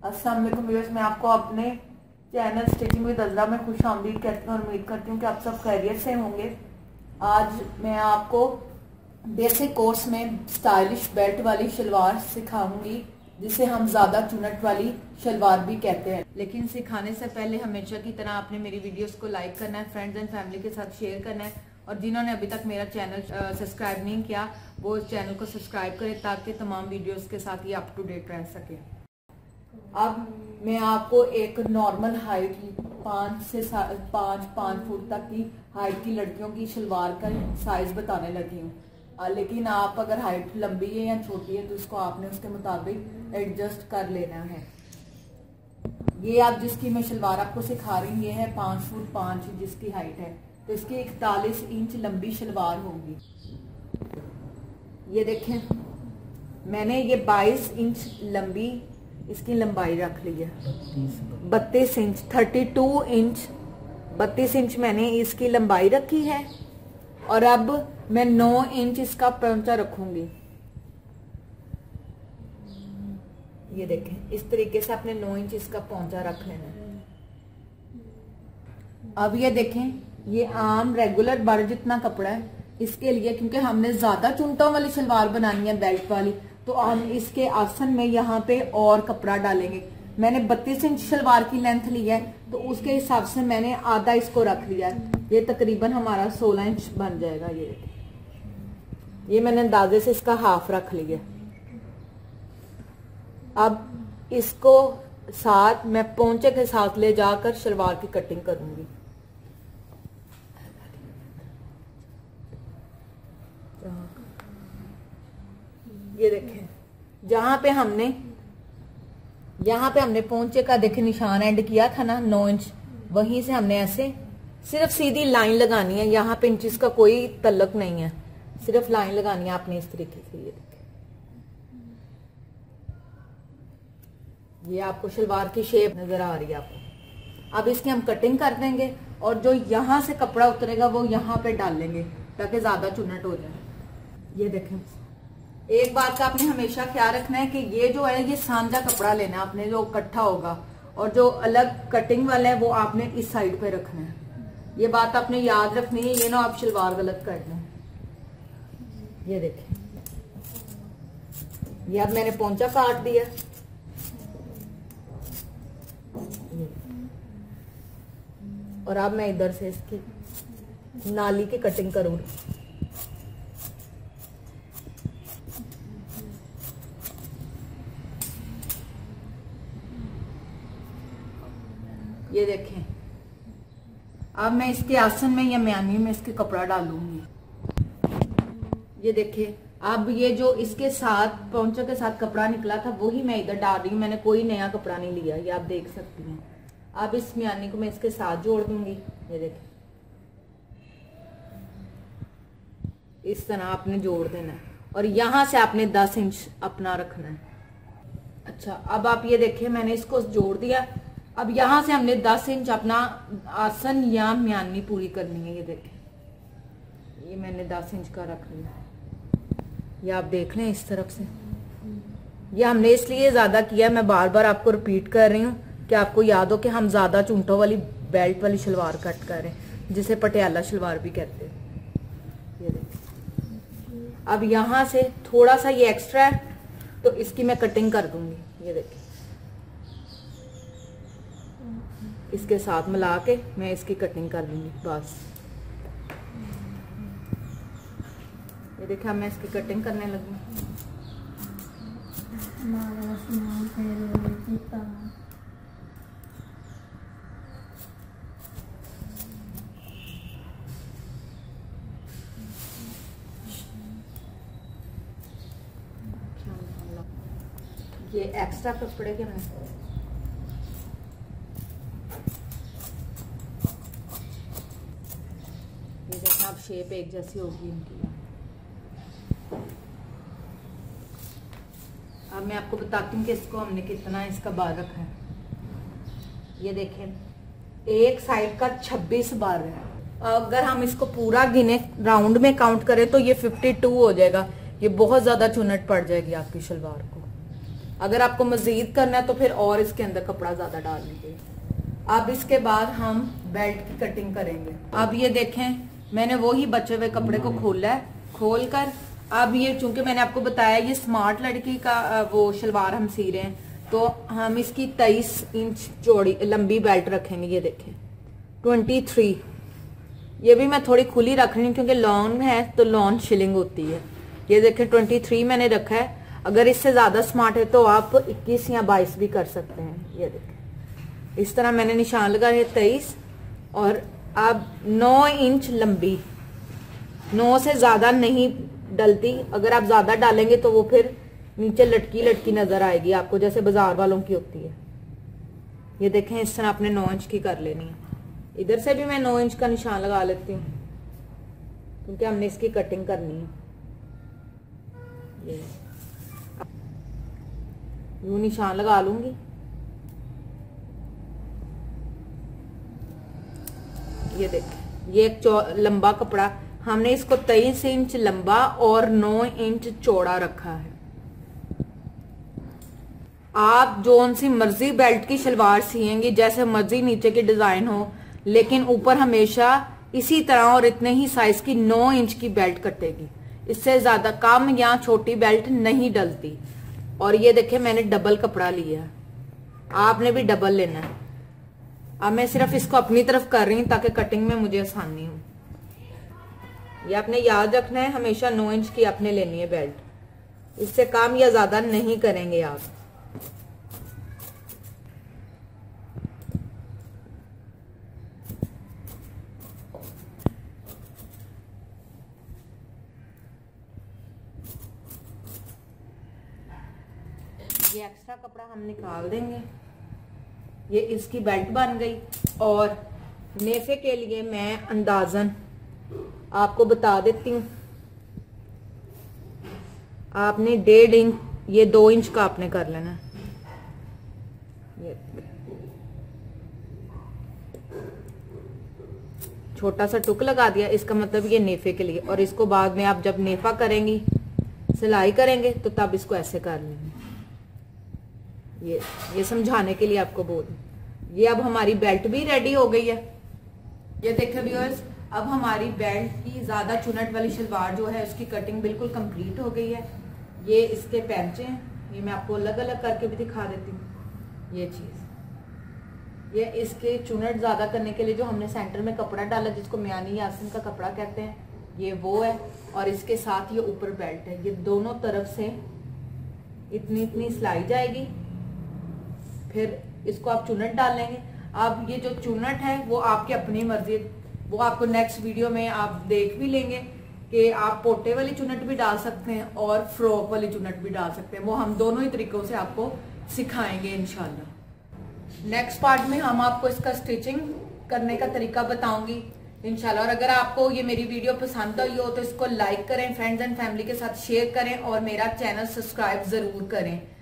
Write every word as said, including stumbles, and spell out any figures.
अस्सलाम वालेकुम व्यूअर्स, मैं आपको अपने चैनल स्टिचिंग विद अज़रा में खुश आमदीद कहती हूँ और उम्मीद करती हूँ कि आप सब खैरियत से होंगे। आज मैं आपको बेसिक कोर्स में स्टाइलिश बेल्ट वाली शलवार सिखाऊंगी, जिसे हम ज़्यादा चुनट वाली शलवार भी कहते हैं। लेकिन सिखाने से पहले हमेशा की तरह आपने मेरी वीडियोस को लाइक करना है, फ्रेंड्स एंड फैमिली के साथ शेयर करना है, और जिन्होंने अभी तक मेरा चैनल सब्सक्राइब नहीं किया वो इस चैनल को सब्सक्राइब करें ताकि तमाम वीडियोस के साथ ये अप टू डेट रह सके। अब मैं आपको एक नॉर्मल हाइट पाँच से पाँच पाँच फुट तक की हाइट की लड़कियों की शलवार का साइज बताने लगी हूँ, लेकिन आप अगर हाइट लंबी है या छोटी है तो इसको आपने उसके मुताबिक एडजस्ट कर लेना है। ये आप जिसकी मैं शलवार आपको सिखा रही हूँ ये है पाँच फुट पाँच जिसकी हाइट है, तो इसकी इकतालीस इंच लंबी शलवार होगी। ये देखें, मैंने ये बाईस इंच लंबी इसकी लंबाई रख ली है, बत्तीस इंच थर्टी टू इंच बत्तीस इंच मैंने इसकी लंबाई रखी है, और अब मैं नौ इंच इसका पौंचा रखूंगी। ये देखें, इस तरीके से आपने नौ इंच इसका पौंचा रख लेना है। अब ये देखें, ये आम रेगुलर बड़ जितना कपड़ा है, इसके लिए क्योंकि हमने ज्यादा चुनटों वाली शलवार बनानी है बेल्ट वाली, तो हम इसके आसन में यहाँ पे और कपड़ा डालेंगे। मैंने बत्तीस इंच शलवार की लेंथ ली है, तो उसके हिसाब से मैंने आधा इसको रख लिया है। ये तकरीबन हमारा सोलह इंच बन जाएगा। ये ये मैंने अंदाजे से इसका हाफ रख लिया। अब इसको साथ मैं पोंचे के साथ ले जाकर शलवार की कटिंग करूंगी। ये देखें, जहां पे हमने यहां पे हमने पोंचे का देखे निशान एंड किया था ना नौ इंच, वहीं से हमने ऐसे सिर्फ सीधी लाइन लगानी है। यहाँ पे इंचेस का कोई तल्लक नहीं है, सिर्फ लाइन लगानी है आपने इस तरीके से। ये देखें, ये आपको शलवार की शेप नजर आ रही है आपको। अब इसकी हम कटिंग कर देंगे, और जो यहां से कपड़ा उतरेगा वो यहाँ पे डाल लेंगे ताकि ज्यादा चुनट हो जाए। ये देखें, एक बात का आपने हमेशा ख्याल रखना है कि ये जो है ये सांझा कपड़ा लेना है आपने, जो इकट्ठा होगा, और जो अलग कटिंग वाला है वो आपने इस साइड पे रखना है। ये बात आपने याद रखनी है, ये ना आप शलवार गलत कर दें। ये देखें, ये अब मैंने पोंचा काट दिया, और अब मैं इधर से इसकी नाली की कटिंग करूंगी। ये देखें, अब मैं इसके आसन में या म्यानी में इसके कपड़ा डालूंगी। ये देखें, अब ये जो इसके साथ पौंचों के साथ कपड़ा निकला था वही मैं इधर डाल रही हूँ, मैंने कोई नया कपड़ा नहीं लिया, ये आप देख सकती हैं। अब इस म्यानी को मैं इसके साथ जोड़ दूंगी। ये देखें, इस तरह आपने जोड़ देना है, और यहां से आपने दस इंच अपना रखना है। अच्छा, अब आप ये देखें, मैंने इसको जोड़ दिया। अब यहां से हमने दस इंच अपना आसन या म्यानी पूरी करनी है। ये देखें, ये मैंने दस इंच का रख लिया। ये आप देख लें इस तरफ से। ये हमने इसलिए ज्यादा किया, मैं बार बार आपको रिपीट कर रही हूँ कि आपको याद हो कि हम ज्यादा चुंटों वाली बेल्ट वाली शलवार कट कर रहे हैं, जिसे पटियाला शलवार भी कहते हैं। ये देखें, अब यहां से थोड़ा सा ये एक्स्ट्रा है तो इसकी मैं कटिंग कर दूंगी। ये देखें, इसके साथ मिला के मैं इसकी कटिंग कर लूंगी बस। ये देखिए, मैं इसकी कटिंग करने लगी। ये एक्स्ट्रा कपड़े के मैं अब शेप एक जैसी होगी इनकी। अब मैं आपको बताती हूँ कि इसको हमने कितना इसका बार रखा है। ये देखें, एक साइड का छब्बीस बार है। अगर हम इसको पूरा गिने राउंड में काउंट करें तो ये बावन हो जाएगा। ये बहुत ज्यादा चुनट पड़ जाएगी आपकी शलवार को। अगर आपको मजीद करना है तो फिर और इसके अंदर कपड़ा ज्यादा डाल लीजिए। अब इसके बाद हम बेल्ट की कटिंग करेंगे। अब ये देखें, मैंने वो ही बचे हुए कपड़े को खोला है, खोल कर अब ये, चूंकि मैंने आपको बताया ये स्मार्ट लड़की का वो शलवार हम सी रहे हैं, तो हम इसकी तेईस इंच चौड़ी लंबी बेल्ट रखेंगे। ये देखें तेईस, ये भी मैं थोड़ी खुली रख रही हूँ क्योंकि लॉन्ग है तो लॉन्ग शिलिंग होती है। ये देखें तेईस मैंने रखा है। अगर इससे ज्यादा स्मार्ट है तो आप इक्कीस या बाईस भी कर सकते हैं। ये देखें इस तरह मैंने निशान लगा है तेईस, और अब नौ इंच लंबी, नौ से ज्यादा नहीं डलती। अगर आप ज्यादा डालेंगे तो वो फिर नीचे लटकी लटकी नजर आएगी आपको, जैसे बाजार वालों की होती है। ये देखें इस तरह आपने नौ इंच की कर लेनी है। इधर से भी मैं नौ इंच का निशान लगा लेती हूँ क्योंकि हमने इसकी कटिंग करनी है। ये यूं निशान लगा लूंगी। ये देखें ये एक लंबा कपड़ा, हमने इसको तेईस इंच लंबा और नौ इंच चौड़ा रखा है। आप जोन सी मर्जी बेल्ट की शलवार सिएंगे, जैसे मर्जी नीचे की डिजाइन हो, लेकिन ऊपर हमेशा इसी तरह और इतने ही साइज की नौ इंच की बेल्ट कटेगी। इससे ज्यादा कम या छोटी बेल्ट नहीं डलती। और ये देखे मैंने डबल कपड़ा लिया, आपने भी डबल लेना है। अब मैं सिर्फ इसको अपनी तरफ कर रही हूं ताकि कटिंग में मुझे आसानी हो। ये आपने याद रखना है, हमेशा नौ इंच की आपने लेनी है बेल्ट, इससे कम या ज्यादा नहीं करेंगे आप। ये एक्स्ट्रा कपड़ा हम निकाल देंगे। ये इसकी बेल्ट बन गई। और नेफे के लिए मैं अंदाजन आपको बता देती हूँ, आपने डेढ़ इंच, ये दो इंच का आपने कर लेना। ये छोटा सा टुक लगा दिया, इसका मतलब ये नेफे के लिए। और इसको बाद में आप जब नेफा करेंगी, सिलाई करेंगे, तो तब इसको ऐसे कर लेंगे। ये ये समझाने के लिए आपको बोल। ये अब हमारी बेल्ट भी रेडी हो गई है। ये देखें व्यूअर्स, अब हमारी बेल्ट की ज्यादा चुनट वाली शलवार जो है उसकी कटिंग बिल्कुल कंप्लीट हो गई है। ये इसके पैंचे हैं, ये मैं आपको अलग अलग करके भी दिखा देती हूँ। ये चीज, ये इसके चुनट ज्यादा करने के लिए जो हमने सेंटर में कपड़ा डाला, जिसको म्यानी यासिन का कपड़ा कहते हैं, ये वो है। और इसके साथ ये ऊपर बेल्ट है। ये दोनों तरफ से इतनी इतनी सिलाई जाएगी, फिर इसको आप चुनट डाल लेंगे। अब ये जो चुनट है वो आपकी अपनी मर्जी, वो आपको नेक्स्ट वीडियो में आप देख भी लेंगे कि आप पोटे वाली चुनट भी डाल सकते हैं और फ्रॉक वाली चुनट भी डाल सकते हैं। वो हम दोनों ही तरीकों से आपको सिखाएंगे इंशाल्लाह। नेक्स्ट पार्ट में हम आपको इसका स्टिचिंग करने का तरीका बताऊंगी इंशाल्लाह। और अगर आपको ये मेरी वीडियो पसंद आई हो तो इसको लाइक करें, फ्रेंड्स एंड फैमिली के साथ शेयर करें और मेरा चैनल सब्सक्राइब जरूर करें।